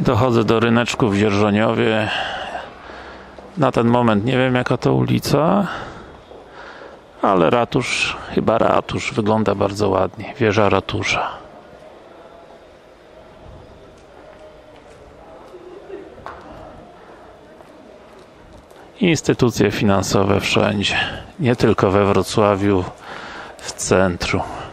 Dochodzę do ryneczku w Dzierżoniowie. Na ten moment nie wiem, jaka to ulica, ale ratusz, chyba ratusz, wygląda bardzo ładnie. Wieża ratusza. Instytucje finansowe wszędzie, nie tylko we Wrocławiu, w centrum.